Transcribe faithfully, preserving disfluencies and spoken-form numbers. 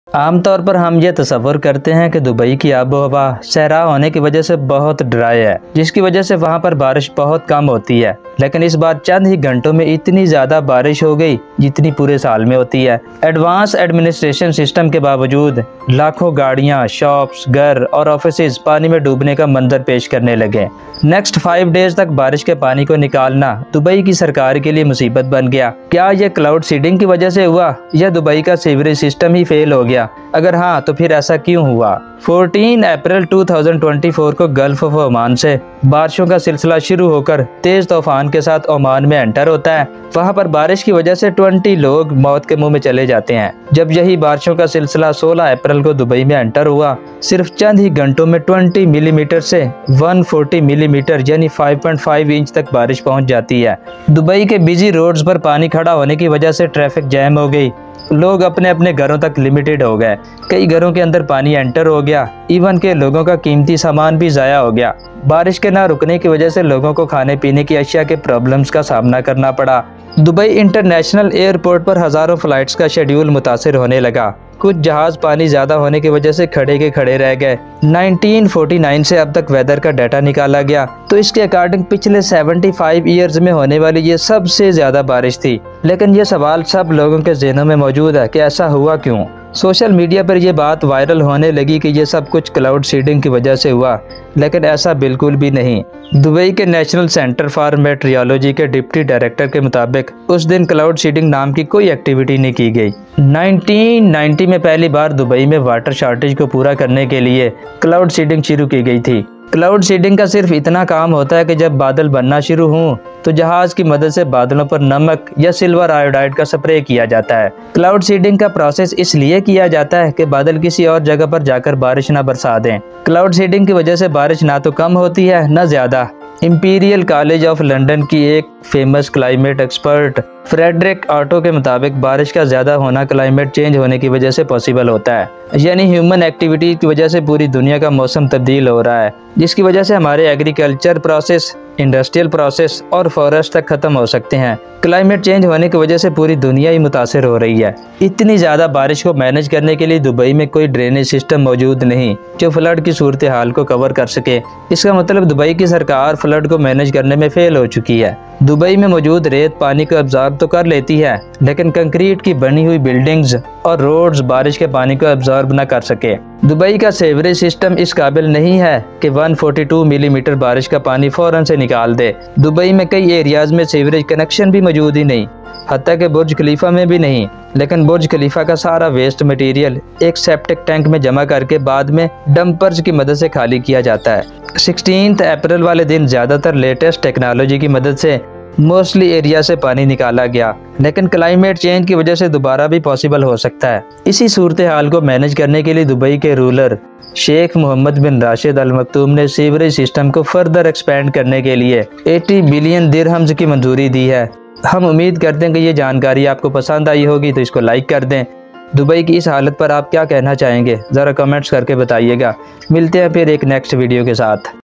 आमतौर पर हम ये तसव्वुर करते हैं कि दुबई की आबो हवा सहरा होने की वजह से बहुत ड्राई है, जिसकी वजह से वहाँ पर बारिश बहुत कम होती है। लेकिन इस बार चंद ही घंटों में इतनी ज़्यादा बारिश हो गई जितनी पूरे साल में होती है। एडवांस एडमिनिस्ट्रेशन सिस्टम के बावजूद लाखों गाड़ियाँ, शॉप्स, घर और ऑफिसेज पानी में डूबने का मंजर पेश करने लगे। नेक्स्ट फाइव डेज तक बारिश के पानी को निकालना दुबई की सरकार के लिए मुसीबत बन गया। क्या यह क्लाउड सीडिंग की वजह से हुआ या दुबई का सीवरेज सिस्टम ही फेल हो गया? अगर हाँ तो फिर ऐसा क्यों हुआ? चौदह अप्रैल दो हज़ार चौबीस को गल्फ ऑफ ओमान से बारिशों का सिलसिला शुरू होकर तेज तूफान के साथ ओमान में एंटर होता है। वहां पर बारिश की वजह से बीस लोग मौत के मुंह में चले जाते हैं। जब यही बारिशों का सिलसिला सोलह अप्रैल को दुबई में एंटर हुआ, सिर्फ चंद ही घंटों में बीस मिलीमीटर से एक सौ चालीस मिलीमीटर यानी पाँच पॉइंट पाँच इंच तक बारिश पहुंच जाती है। दुबई के बिजी रोड्स पर पानी खड़ा होने की वजह से ट्रैफिक जैम हो गई। लोग अपने अपने घरों तक लिमिटेड हो गए। कई घरों के अंदर पानी एंटर हो गया। इवन के लोगों का कीमती सामान भी ज़ाया हो गया। बारिश के ना रुकने की वजह से लोगों को खाने पीने की अशिया के प्रॉब्लम्स का सामना करना पड़ा। दुबई इंटरनेशनल एयरपोर्ट पर हज़ारों फ्लाइट्स का शेड्यूल मुतासिर होने लगा। कुछ जहाज पानी ज़्यादा होने की वजह से खड़े के खड़े रह गए। उन्नीस सौ उनचास से अब तक वेदर का डाटा निकाला गया तो इसके अकॉर्डिंग पिछले पचहत्तर ईयर्स में होने वाली ये सबसे ज़्यादा बारिश थी। लेकिन ये सवाल सब लोगों के ज़हनों में मौजूद है कि ऐसा हुआ क्यों? सोशल मीडिया पर यह बात वायरल होने लगी कि ये सब कुछ क्लाउड सीडिंग की वजह से हुआ, लेकिन ऐसा बिल्कुल भी नहीं। दुबई के नेशनल सेंटर फॉर मेट्रियोलॉजी के डिप्टी डायरेक्टर के मुताबिक उस दिन क्लाउड सीडिंग नाम की कोई एक्टिविटी नहीं की गई। उन्नीस सौ नब्बे में पहली बार दुबई में वाटर शॉर्टेज को पूरा करने के लिए क्लाउड सीडिंग शुरू की गई थी। क्लाउड सीडिंग का सिर्फ इतना काम होता है कि जब बादल बनना शुरू हों तो जहाज की मदद से बादलों पर नमक या सिल्वर आयोडाइड का स्प्रे किया जाता है। क्लाउड सीडिंग का प्रोसेस इसलिए किया जाता है कि बादल किसी और जगह पर जाकर बारिश ना बरसा दें। क्लाउड सीडिंग की वजह से बारिश ना तो कम होती है न ज्यादा। इंपीरियल कॉलेज ऑफ लंदन की एक famous climate expert Friederike Otto के मुताबिक बारिश का ज्यादा होना क्लाइमेट चेंज होने की वजह से पॉसिबल होता है, यानी ह्यूमन एक्टिविटी की वजह से पूरी दुनिया का मौसम तब्दील हो रहा है, जिसकी वजह से हमारे एग्रीकल्चर प्रोसेस, इंडस्ट्रियल प्रोसेस और फॉरेस्ट तक खत्म हो सकते हैं। क्लाइमेट चेंज होने की वजह से पूरी दुनिया ही मुतासिर हो रही है। इतनी ज़्यादा बारिश को मैनेज करने के लिए दुबई में कोई ड्रेनेज सिस्टम मौजूद नहीं जो फ्लड की सूरत हाल को कवर कर सके। इसका मतलब दुबई की सरकार फ्लड को मैनेज करने में फेल हो चुकी है। दुबई में मौजूद रेत पानी को अब्जॉर्ब तो कर लेती है, लेकिन कंक्रीट की बनी हुई बिल्डिंग्स और रोड्स बारिश के पानी को अब्जॉर्ब न कर सके। दुबई का सीवरेज सिस्टम इस काबिल नहीं है कि एक सौ बयालीस मिलीमीटर बारिश का पानी फौरन से निकाल दे। दुबई में कई एरियाज में सीवरेज कनेक्शन भी मौजूद ही नहीं, हत्ता के बुर्ज खलीफा में भी नहीं। लेकिन बुर्ज खलीफा का सारा वेस्ट मटेरियल एक सेप्टिक टैंक में जमा करके बाद में डंपर्स की मदद से खाली किया जाता है। सोलह अप्रैल वाले दिन ज़्यादातर लेटेस्ट टेक्नोलॉजी की मदद से मोस्टली एरिया से पानी निकाला गया, लेकिन क्लाइमेट चेंज की वजह से दोबारा भी पॉसिबल हो सकता है। इसी सूरत हाल को मैनेज करने के लिए दुबई के ruler Sheikh Mohammed bin Rashid Al Maktoum ने सीवरेज सिस्टम को फर्दर एक्सपेंड करने के लिए अस्सी बिलियन दिरहम्स की मंजूरी दी है। हम उम्मीद करते हैं कि ये जानकारी आपको पसंद आई होगी, तो इसको लाइक कर दें। दुबई की इस हालत पर आप क्या कहना चाहेंगे, ज़रा कमेंट्स करके बताइएगा। मिलते हैं फिर एक नेक्स्ट वीडियो के साथ।